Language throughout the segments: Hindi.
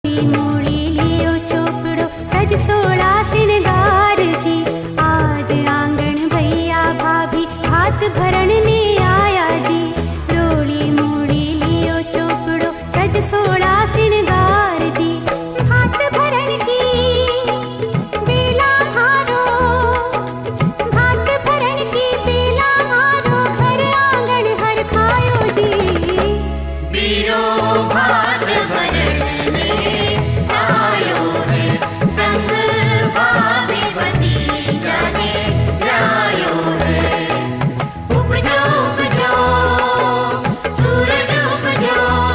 मोड़ी लियो चोपड़ो सज सोड़ा सिनगार जी। आज आंगन भैया भाभी हाथ भरण ने आया जी। रोड़ी मोड़ी लियो चोपड़ो सज सोड़ा सिनगार जी। हाथ भरण की बेला हारो, हाथ भरण की बेला हारो, घर आंगन हर खायो जी। बीरो भात भरण ने आयो है, संग भाभी भतीजा ने लायो है। उपजो उपजो सूरज उपजो।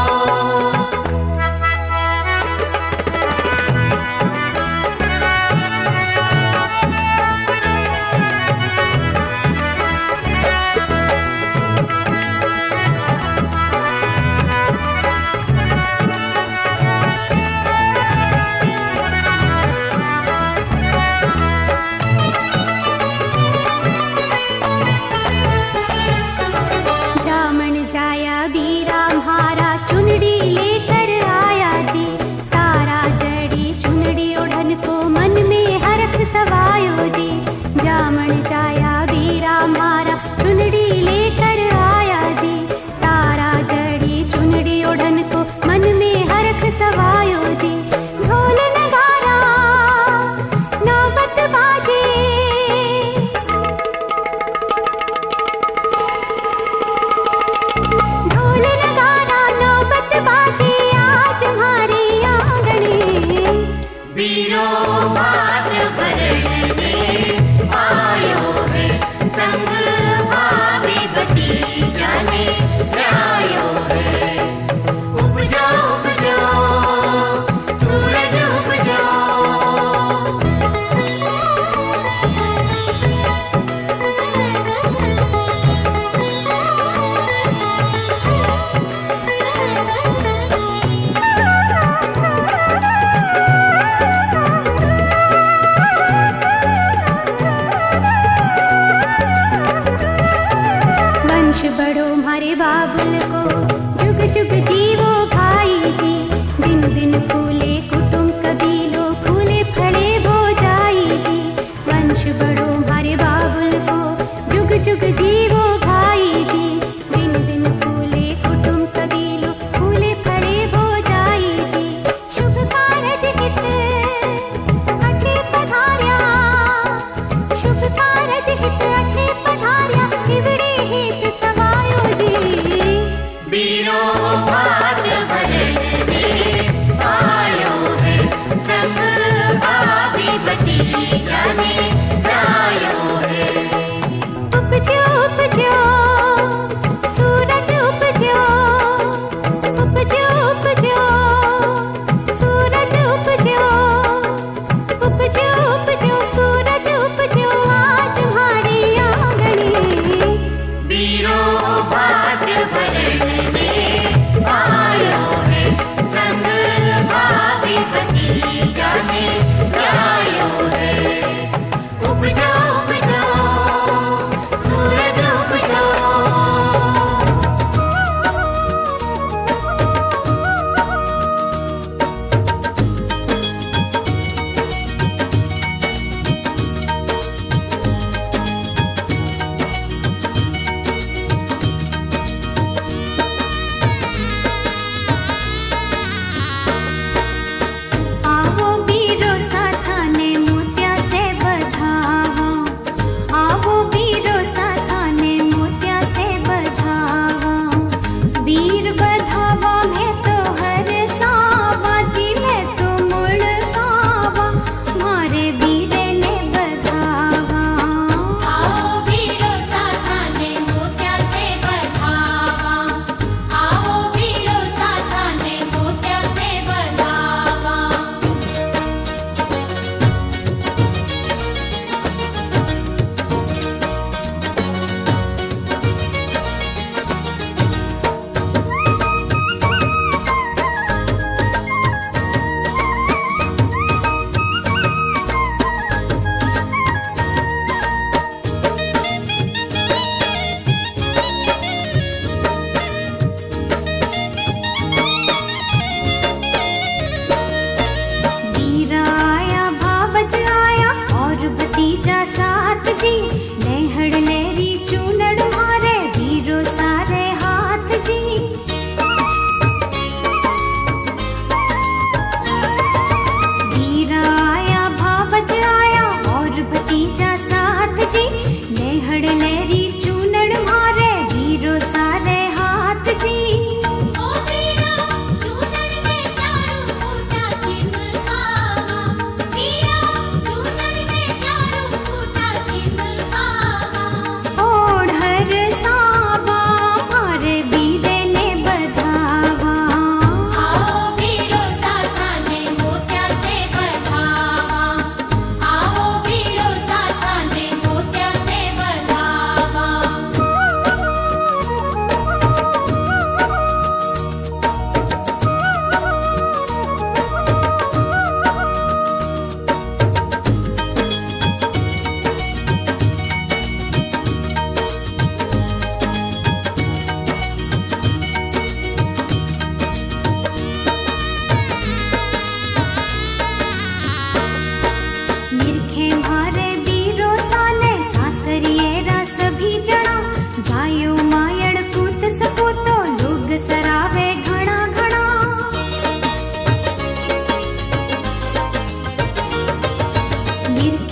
जामन जाया बीरा म्हारा चुनड़ी लेकर आया जी। तारा जड़ी चुनड़ी ओढ़न को मन में हरख सवायो जी। जामन जाया बीरा म्हारा चुनड़ी लेकर आया जी। तारा जड़ी चुनड़ी ओढ़न को मन में हरख सवायो जी। ढोल नगारा नौबत बाजे, ढोल नगारा नौबत बाजे आज हमारे आंगने। बीरो भात भरण ने आयो है, संग भाभी भतीजा ने लायो है। उपजो उपजो सूरज उपजो।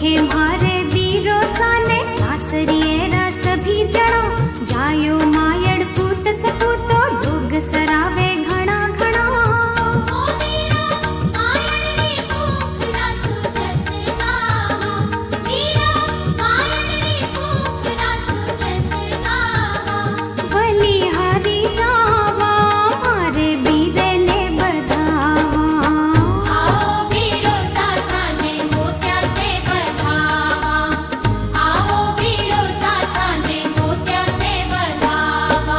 देखे मारे वीरो साने सासरियेरा सभी जणा जायो मायड़ पूत सपूतो डोग सरावे घणा घणा बलिहारी जावा मारे बीरे ने बधावा आओ वीरो साथाने मोत्या से बधावा, आओ वीरो साथाने मोत्या से बधावा।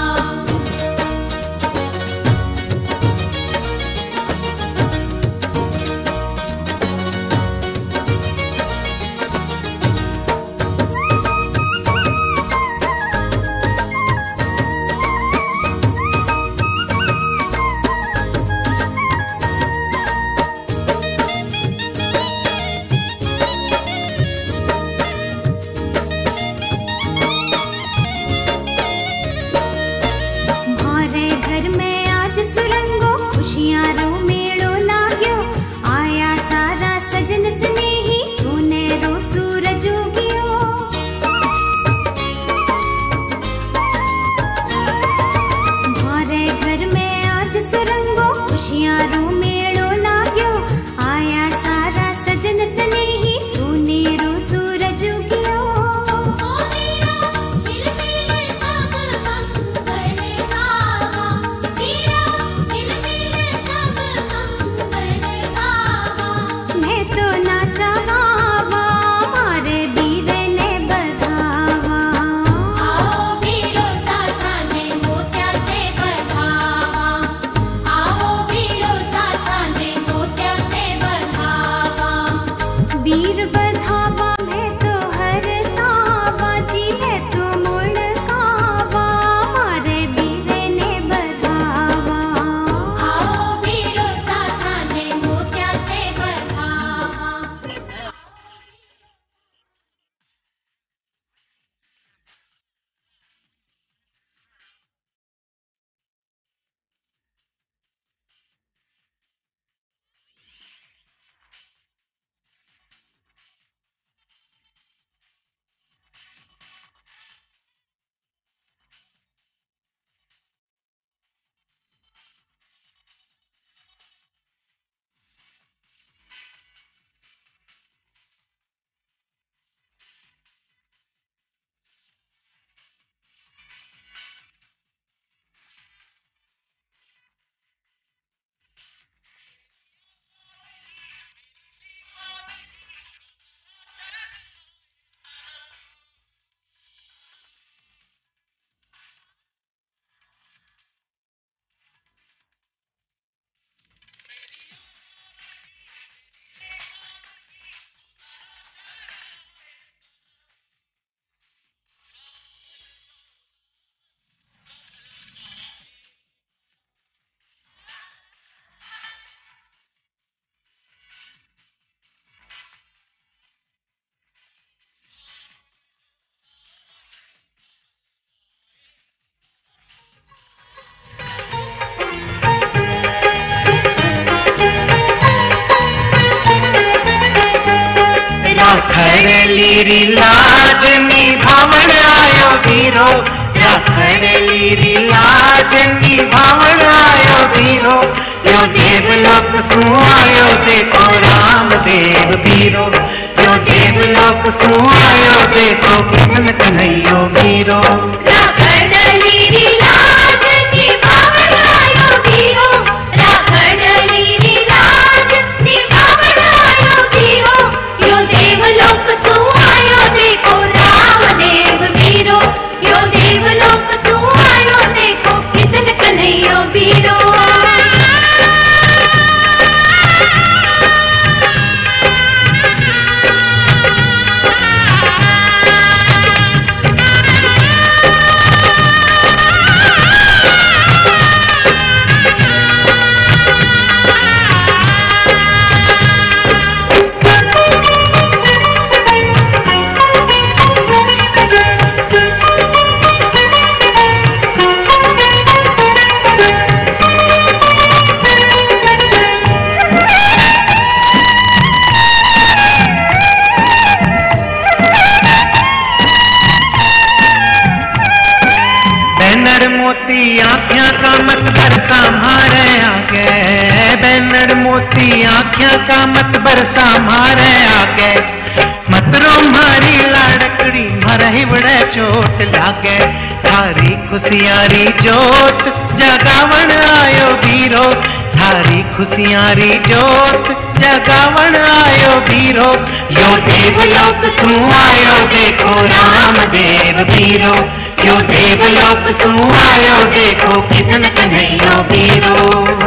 मारे घर में आज सुरंगो खुशियां रो मेड़ो लाग्यो आया सारा सजन स्नेही सोने रो सूरज उगियो मारे घर में आज सुरंगो खुशियां रो मेड़ो लाग्यो आया सारा सजन स्नेही सोने रो सूरज उगियो मैं तो नाचा गावा मारे बीरे ने बधावा आओ वीरो साथाने मोत्या से बधावा, आओ वीरो साथाने मोत्या से बधावा। वीर बधावा मैं तो हर तावा जी है तो मुड़ कावा मारे बीरे ने बधावा आओ वीरो साथाने मोत्या से बधावा। खरलीरी लाज निभावण आयो वीरो, खरलीरी लाज निभावण आयो वीरो, यो देवलोक सुआयो देखो रामदेव वीरो, यो देवलोक सुआयो देखो कृष्ण कन्हैया वीरो। खरलीरी लाज निभावण आयो वीरो, खरलीरी लाज निभावण आयो वीरो, यो देवलोक सुआयो देखो रामदेव वीरो, यो देवलोक सुआयो देखो कृष्ण कन्हैया वीरो। तेरी आँखियां का मत बरसा मारे आगे, मत रो मारी लाड़कड़ी मरही बड़े चोट लागे। थारी खुशियारी जोत जगावण आयो वीरो, थारी खुशियारी जोत जगावण आयो वीरो। यो देवलोक तू आयो देखो रामदेव वीरो, यो देवलोक तू आयो देखो किशन कन्हैया वीरो।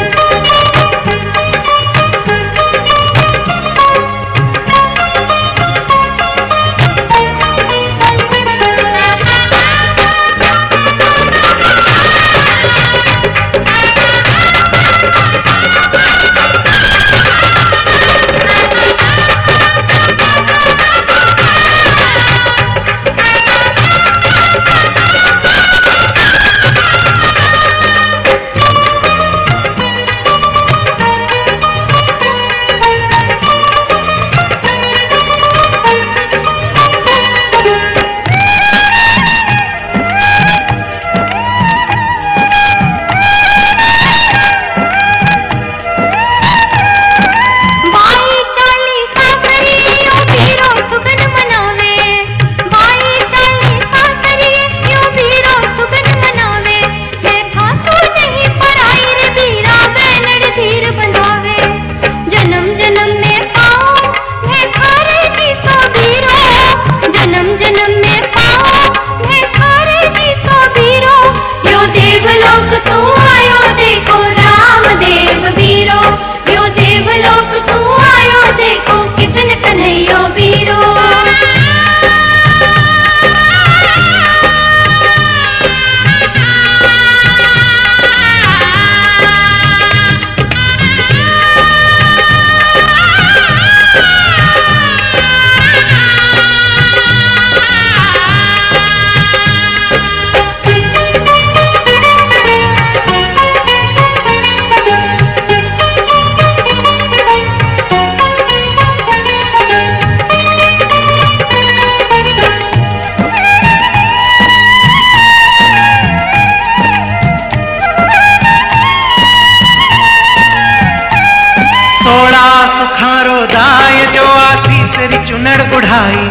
चुनड़ बुढ़ाई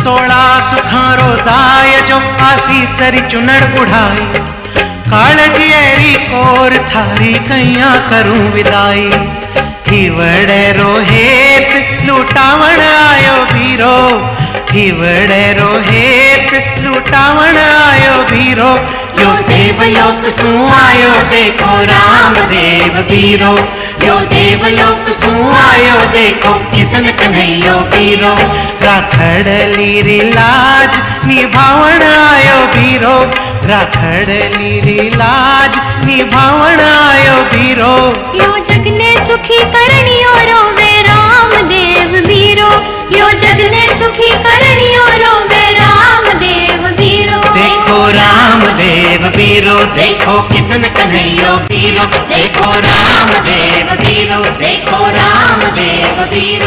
16 सुखारो दाय जो आसीस री चुनड़ बुढ़ाई। कालजी एरी कोर थारी कैया करूं विदाई, थीवड़े रोहेत लुटावण आयो वीरो, थीवड़े रोहेत लुटावण आयो वीरो। यो देवलोक सू आयो देखो रामदेव वीरो, यो देवलोक सू आयो देखो किशन कन्हैया वीरो। राखड़ली री लाज निभावण आयो वीरो, राखड़ली री लाज निभावण आयो वीरो। यो जग ने सुखी करनियो रोवे रामदेव वीरो, यो जग ने सुखी करनियो रोवे रामदेव वीरो। देखो रामदेव वीरो, देखो किशन कन्हैया वीरो, देखो रामदेव वीरो, देखो रामदेव वीरो।